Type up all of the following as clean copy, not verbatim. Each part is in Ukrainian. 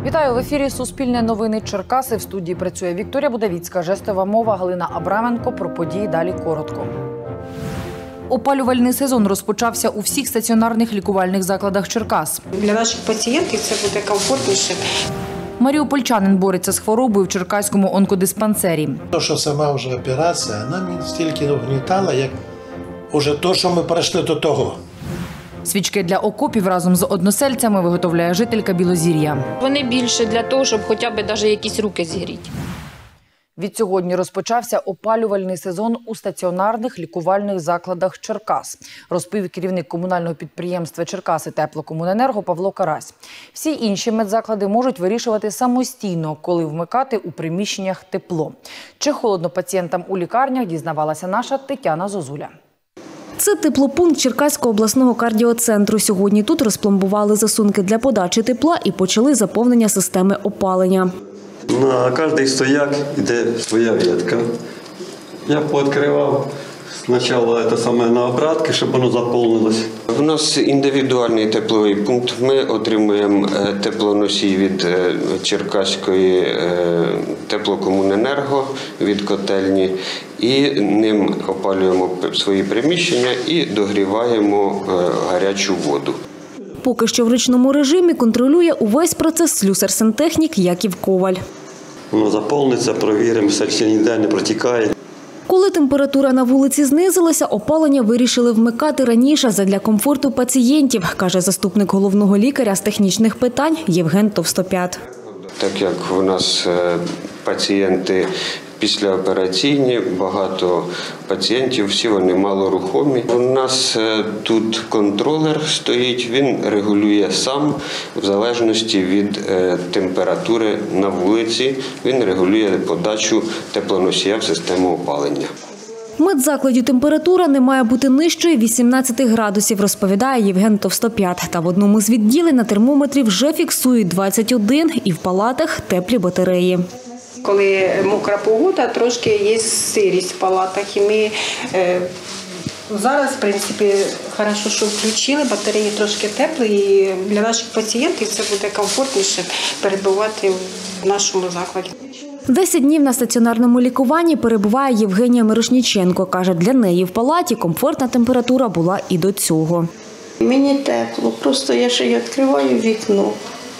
Вітаю! В ефірі «Суспільне новини Черкаси». В студії працює Вікторія Будавіцька, жестова мова Галина Абраменко. Про події далі коротко. Опалювальний сезон розпочався у всіх стаціонарних лікувальних закладах Черкас. Для наших пацієнтів це буде комфортніше. Маріупольчанин бореться з хворобою в Черкаському онкодиспансері. То, що сама вже операція, нам стільки нагнітала, як уже то, що ми пройшли до того. Свічки для окопів разом з односельцями виготовляє жителька Білозір'я. Вони більше для того, щоб хоча б навіть якісь руки зігріти. Відсьогодні розпочався опалювальний сезон у стаціонарних лікувальних закладах Черкас, розповів керівник комунального підприємства «Черкаси Теплокомуненерго» Павло Карась. Всі інші медзаклади можуть вирішувати самостійно, коли вмикати у приміщеннях тепло. Чи холодно пацієнтам у лікарнях, дізнавалася наша Тетяна Зозуля. Це теплопункт Черкаського обласного кардіоцентру. Сьогодні тут розпломбували засунки для подачі тепла і почали заповнення системи опалення. На кожний стояк йде своя ветка. Я пооткривав спочатку на обратки, щоб воно заповнилось. У нас індивідуальний тепловий пункт. Ми отримуємо теплоносій від Черкаської Теплокомуненерго, від котельні. І ним опалюємо свої приміщення і догріваємо гарячу воду. Поки що в ручному режимі контролює увесь процес слюсар-сантехнік Яків Коваль. Воно заповниться, провіримо, все ніде не протікає. Коли температура на вулиці знизилася, опалення вирішили вмикати раніше задля комфорту пацієнтів, каже заступник головного лікаря з технічних питань Євген Товстопят. Так як у нас пацієнти післяопераційні, багато пацієнтів, всі вони малорухомі. У нас тут контролер стоїть, він регулює сам в залежності від температури на вулиці, він регулює подачу теплоносія в систему опалення. В медзакладі температура не має бути нижчою 18 градусів, розповідає Євген Товстопят. Та в одному з відділень на термометрі вже фіксують 21 і в палатах теплі батареї. Коли мокра погода, трошки є сирість в палатах. І ми зараз, в принципі, добре, що включили, батареї трошки теплі. І для наших пацієнтів це буде комфортніше перебувати в нашому закладі. 10 днів на стаціонарному лікуванні перебуває Євгенія Мирошніченко. Каже, для неї в палаті комфортна температура була і до цього. Мені тепло, просто я ще відкриваю вікно.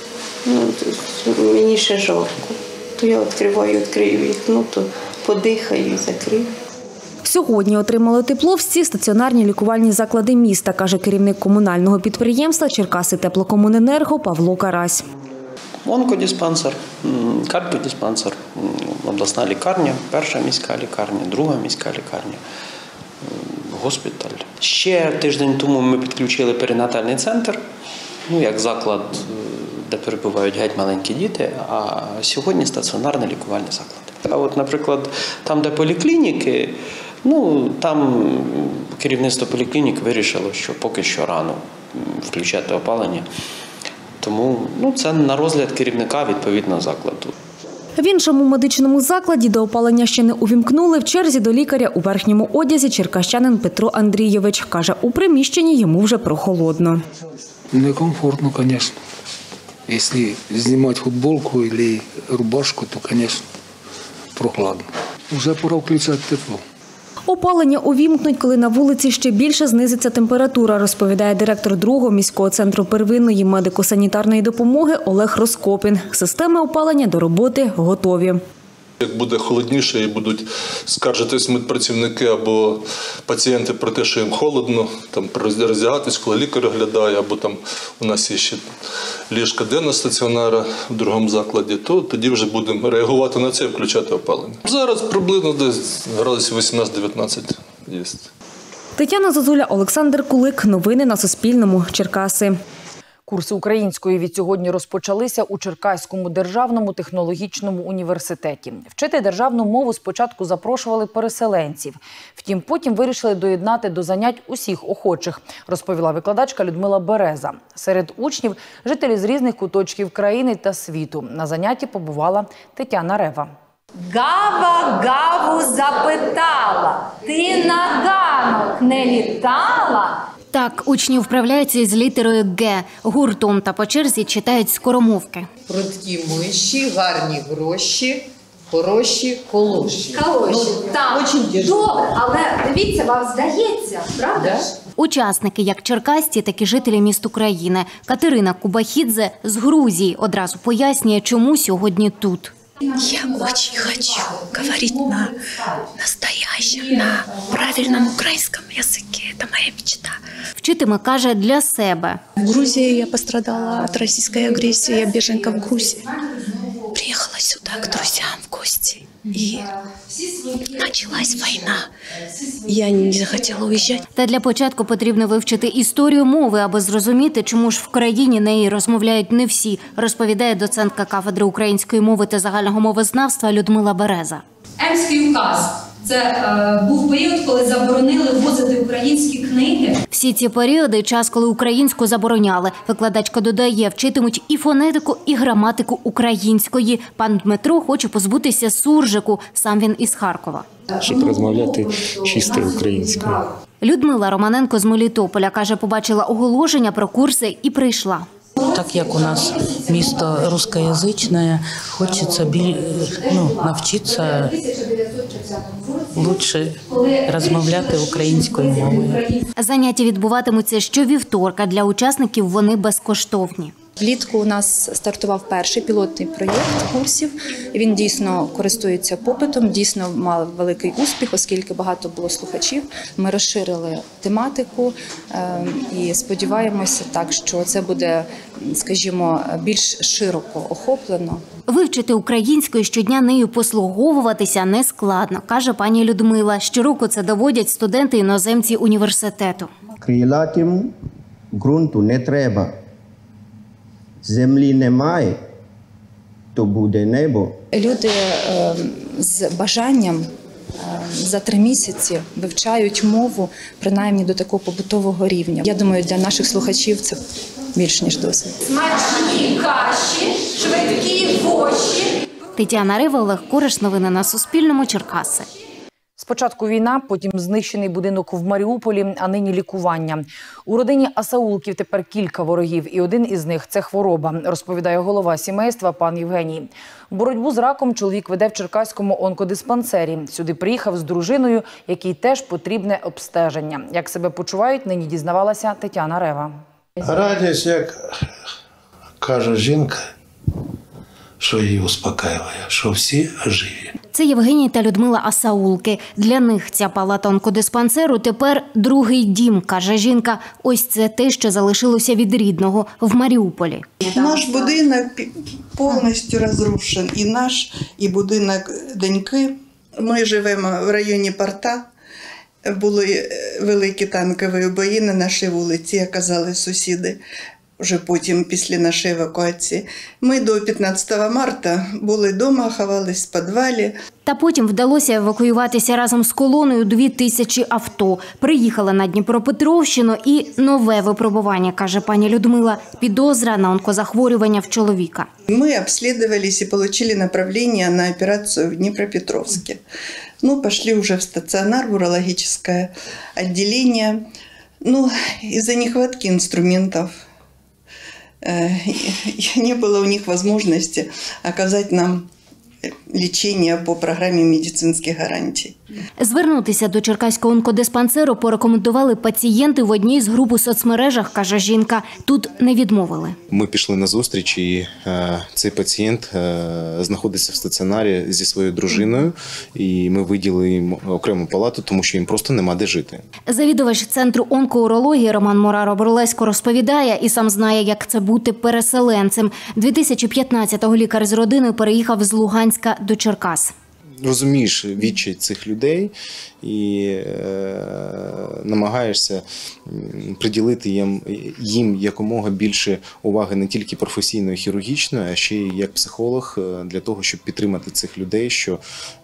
Мені ще жарко. То я відкрию вікно, то подихаю і закрию. Сьогодні отримали тепло всі стаціонарні лікувальні заклади міста, каже керівник комунального підприємства «Черкаси Теплокомуненерго» Павло Карась. Онкодиспансер, кардіодиспансер, обласна лікарня, перша міська лікарня, друга міська лікарня, госпіталь. Ще тиждень тому ми підключили перинатальний центр, як заклад, де перебувають геть маленькі діти, а сьогодні стаціонарний лікувальний заклад. А от, наприклад, там, де поліклініки, там керівництво поліклінік вирішило, що поки що рано включати опалення. Тому це на розгляд керівника відповідного закладу. В іншому медичному закладі, де опалення ще не увімкнули, в черзі до лікаря у верхньому одязі черкащанин Петро Андрійович. Каже, у приміщенні йому вже прохолодно. Некомфортно, звісно. Якщо знімати футболку або рубашку, то, звісно, прохладно. Вже пора включати тепло. Опалення увімкнуть, коли на вулиці ще більше знизиться температура, розповідає директор 2-го міського центру первинної медико-санітарної допомоги Олег Роскопін. Системи опалення до роботи готові. Як буде холодніше і будуть скаржитись медпрацівники або пацієнти про те, що їм холодно, роздягатись, коли лікар оглядає, або у нас є ще ліжка денного стаціонара в другому закладі, то тоді вже будемо реагувати на це і включати опалення. Зараз приблизно десь градусів 18-19 є. Тетяна Зозуля, Олександр Кулик. Новини на Суспільному. Черкаси. Курси української відсьогодні розпочалися у Черкаському державному технологічному університеті. Вчити державну мову спочатку запрошували переселенців. Втім, потім вирішили доєднати до занять усіх охочих, розповіла викладачка Людмила Береза. Серед учнів – жителі з різних куточків країни та світу. На занятті побувала Тетяна Рева. Гава гаву запитала, ти на ганок не літала? Так, учні вправляються із літерою «Г». Гуртом та по черзі читають скоромовки. Прудкі миші, гарні гроші, хороші колоші. Так, добре, але дивіться, вам здається, правда ж? Учасники як черкасці, так і жителі міст України. Катерина Кубахідзе з Грузії одразу пояснює, чому сьогодні тут. Я очень хочу говорить на настоящем, на правильном украинском языке. Это моя мечта. Вчитиме, каже, для себе. В Грузии я пострадала от российской агрессии. Я беженка в Грузии. Приехала сюда к друзьям в гости. И началась война. Я не захотела уезжать. Та для початку потрібно вивчити історію мови, аби зрозуміти, чому ж в країні неї розмовляють не всі, розповідає доцентка кафедри української мови та загального мовознавства Людмила Береза. Емський указ – це був період, коли заборонили ввозити українські книги. Всі ці періоди – час, коли українську забороняли. Викладачка додає, вчитимуть і фонетику, і граматику української. Пан Дмитро хоче позбутися суржику, сам він із Харкова. Щоб розмовляти чисто українською. Людмила Романенко з Мелітополя, каже, побачила оголошення про курси і прийшла. Так як у нас місто рускоязичне, хочеться навчитися краще розмовляти українською мовою. Заняття відбуватимуться щовівторка. Для учасників вони безкоштовні. Влітку у нас стартував перший пілотний проєкт курсів. Він дійсно користується попитом, дійсно мав великий успіх, оскільки багато було слухачів. Ми розширили тематику і сподіваємося так, що це буде, скажімо, більш широко охоплено. Вивчити українську і щодня нею послуговуватися не складно, каже пані Людмила. Щороку це доводять студенти-іноземці університету. Крилатим ґрунту не треба. Землі немає, то буде небо. Люди з бажанням за 3 місяці вивчають мову, принаймні до такого побутового рівня. Я думаю, для наших слухачів це більш ніж досить. Смачні каші, швидкі воші. Тетяна Рева, Олег Кураш. Новини на Суспільному. Черкаси. Спочатку війна, потім знищений будинок в Маріуполі, а нині лікування. У родині Асаулків тепер кілька ворогів, і один із них – це хвороба, розповідає голова сімейства пан Євгеній. Боротьбу з раком чоловік веде в Черкаському онкодиспансері. Сюди приїхав з дружиною, якій теж потрібне обстеження. Як себе почувають, нині дізнавалася Тетяна Рева. Радість, як каже жінка, що її успокаює, що всі живі. Це Євгеній та Людмила Асаулки. Для них ця палата онкодиспансеру тепер другий дім, каже жінка. Ось це те, що залишилося від рідного в Маріуполі. Наш будинок повністю розрушений. І наш, і будинок доньки. Ми живемо в районі порта. Були великі танкові бої на нашій вулиці, як казали сусіди. Вже потім, після нашої евакуації. Ми до 15 марта були вдома, ховались в підвалі. Та потім вдалося евакуюватися разом з колоною 2000 авто. Приїхала на Дніпропетровщину і нове випробування, каже пані Людмила. Підозра на онкозахворювання в чоловіка. Ми обслідувалися і отримали направлення на операцію в Дніпропетровське. Пішли вже в стаціонар, в урологічне відділення. Із-за нехватки інструментів. Не было у них возможности оказать нам лічення по програмі медицинських гарантій. Звернутися до Черкаського онкодиспансеру порекомендували пацієнти в одній з груп у соцмережах, каже жінка. Тут не відмовили. Ми пішли на зустріч, і цей пацієнт знаходиться в стаціонарі зі своєю дружиною, і ми виділили їм окрему палату, тому що їм просто нема де жити. Завідувач центру онкоурології Роман Мораро-Бурлесько розповідає і сам знає, як це бути переселенцем. 2015-го лікар з родиною переїхав з Луганська до Черкас. Розумієш відчай цих людей і намагаєшся приділити їм якомога більше уваги не тільки професійної, хірургічної, а ще й як психолог для того, щоб підтримати цих людей, що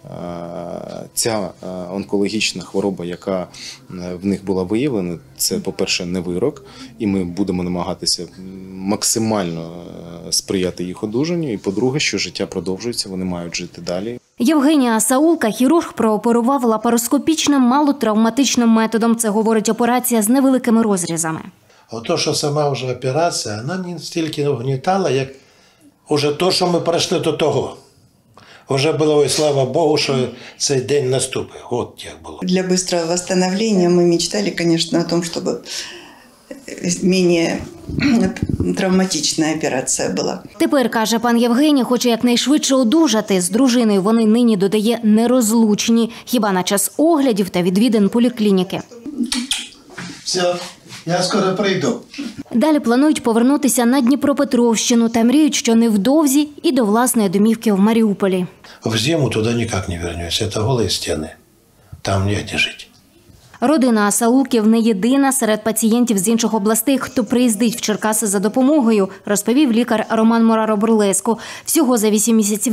ця онкологічна хвороба, яка в них була виявлена, це, по-перше, не вирок, і ми будемо намагатися максимально сприяти їх одужанню, і, по-друге, що життя продовжується, вони мають жити далі. Євгенія Саулка, хірург, прооперував лапароскопічним малотравматичним методом. Це говорить операція з невеликими розрізами. Ото, що сама вже операція, вона не стільки нагнітала, як уже то, що ми пройшли до того. Вже було, ой, слава Богу, що цей день наступив. От як було. Для быстрого восстановления мы мечтали, конечно, о том, чтобы менее травматичная операція була. Тепер, каже пан Євгеній, хоче якнайшвидше одужати. З дружиною вони нині, додає, нерозлучні. Хіба на час оглядів та відвідин поліклініки. Все, я скоро прийду. Далі планують повернутися на Дніпропетровщину та мріють, що невдовзі і до власної домівки в Маріуполі. В зиму туди ніяк не вернусь. Це голі стіни. Там негде жити. Родина Саулків не єдина серед пацієнтів з інших областей, хто приїздить в Черкаси за допомогою, розповів лікар Роман Мораро-Бурлеско. Всього за 8 місяців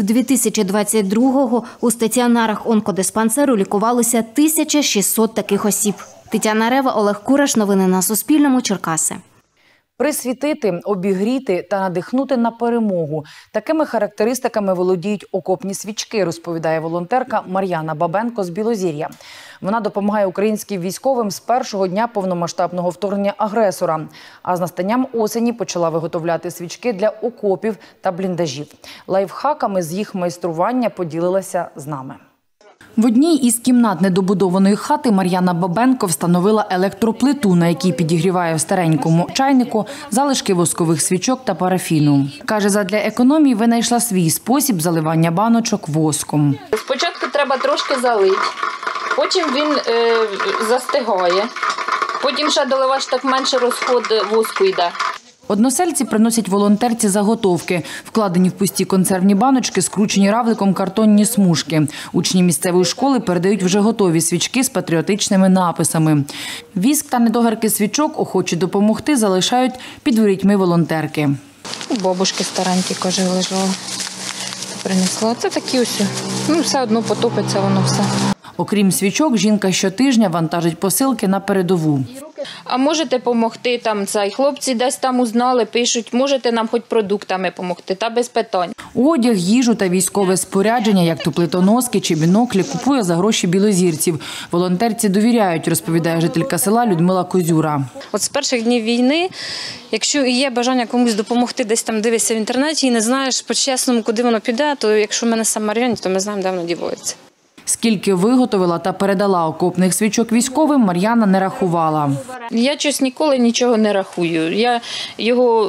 2022-го у стаціонарах онкодиспансеру лікувалося 1600 таких осіб. Тетяна Рева, Олег Кураш. Новини на Суспільному. Черкаси. Присвітити, обігріти та надихнути на перемогу. Такими характеристиками володіють окопні свічки, розповідає волонтерка Мар'яна Бабенко з Білозір'я. Вона допомагає українським військовим з першого дня повномасштабного вторгнення агресора. А з настанням осені почала виготовляти свічки для окопів та бліндажів. Лайфхаками з їх майстрування поділилася з нами. В одній із кімнат недобудованої хати Мар'яна Бабенко встановила електроплиту, на якій підігріває в старенькому чайнику залишки воскових свічок та парафіну. Каже, задля економії винайшла свій спосіб заливання баночок воском. Спочатку треба трошки залити, потім він застигає, потім ще доливаєш, так менше розход воску йде. Односельці приносять волонтерці заготовки. Вкладені в пусті консервні баночки, скручені равликом картонні смужки. Учні місцевої школи передають вже готові свічки з патріотичними написами. Віск та недогарки свічок охочі допомогти залишають під ворітьми волонтерки. У бабушки старенькі, каже, лежала. Принесла. Це такі ось. Все одно потопиться воно все. Окрім свічок, жінка щотижня вантажить посилки на передову. А можете допомогти, хлопці десь там узнали, пишуть, можете нам хоч продуктами допомогти, та без питань. Одяг, їжу та військове спорядження, як то плитоноски чи біноклі, купує за гроші білозірців. Волонтерці довіряють, розповідає жителька села Людмила Козюра. От з перших днів війни, якщо є бажання комусь допомогти, десь там дивишся в інтернеті і не знаєш по-чесному, куди воно піде, то якщо в мене сам Мар'яні, то ми знаємо, де воно дівається. Скільки виготовила та передала окопних свічок військовим, Мар'яна не рахувала. Я щось ніколи нічого не рахую. Я його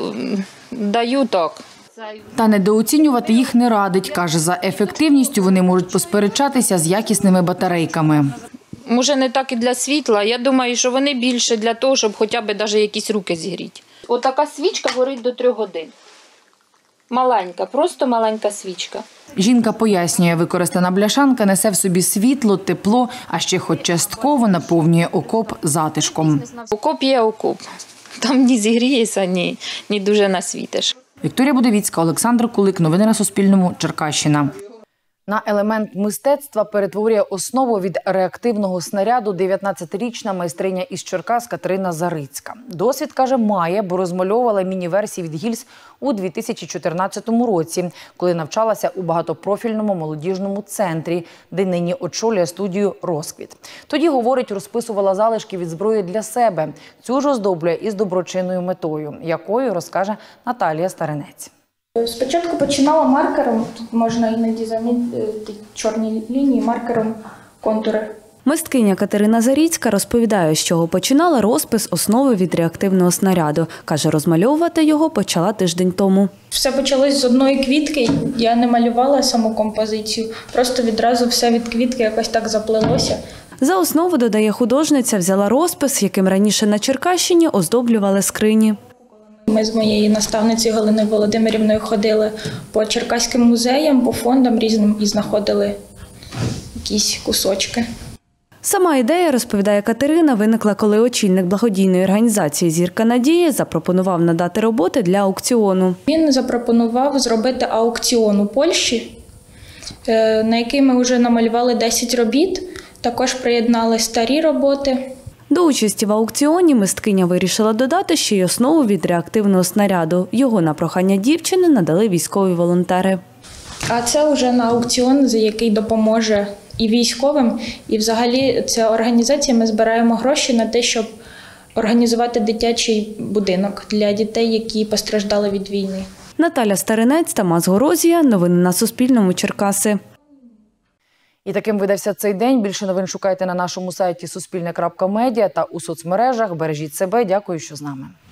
даю так. Та недооцінювати їх не радить. Каже, за ефективністю вони можуть посперечатися з якісними батарейками. Може, не так і для світла. Я думаю, що вони більше для того, щоб хоча б навіть якісь руки зігріти. Отака свічка горить до 3 годин. Маленька, просто маленька свічка. Жінка пояснює, використана бляшанка несе в собі світло, тепло, а ще хоч частково наповнює окоп затишком. Окоп є окоп. Там ні зігрієшся, ні дуже насвітиш. Вікторія Будовіцька, Олександр Кулик. Новини на Суспільному. Черкащина. На елемент мистецтва перетворює основу від реактивного снаряду 19-річна майстриня із Черкас Катерина Зарицька. Досвід, каже, має, бо розмальовувала міні-версії від гільз у 2014 році, коли навчалася у багатопрофільному молодіжному центрі, де нині очолює студію «Розквіт». Тоді, говорить, розписувала залишки від зброї для себе. Цю ж оздоблює із доброчинною метою, якою розкаже Наталія Старинець. Спочатку починала маркером, тут можна іноді замітити чорні лінії, маркером контури. Мисткиня Катерина Зарицька розповідає, з чого починала розпис основи від реактивного снаряду. Каже, розмальовувати його почала тиждень тому. Все почалось з одної квітки, я не малювала саму композицію, просто відразу все від квітки якось так заплелося. За основу, додає художниця, взяла розпис, яким раніше на Черкащині оздоблювали скрині. Ми з моєю наставницею Галиною Володимирівною ходили по черкаським музеям, по фондам різним і знаходили якісь кусочки. Сама ідея, розповідає Катерина, виникла, коли очільник благодійної організації «Зірка надії» запропонував надати роботи для аукціону. Він запропонував зробити аукціон у Польщі, на який ми вже намалювали 10 робіт, також приєднали старі роботи. До участі в аукціоні мисткиня вирішила додати ще й основу від реактивного снаряду. Його на прохання дівчини надали військові волонтери. А це вже на аукціон, за який допоможе і військовим, і взагалі ця організація, ми збираємо гроші на те, щоб організувати дитячий будинок для дітей, які постраждали від війни. Наталя Старинець, Тамас Горозія. Новини на Суспільному. Черкаси. І таким видався цей день. Більше новин шукайте на нашому сайті suspilne.media та у соцмережах. Бережіть себе. Дякую, що з нами.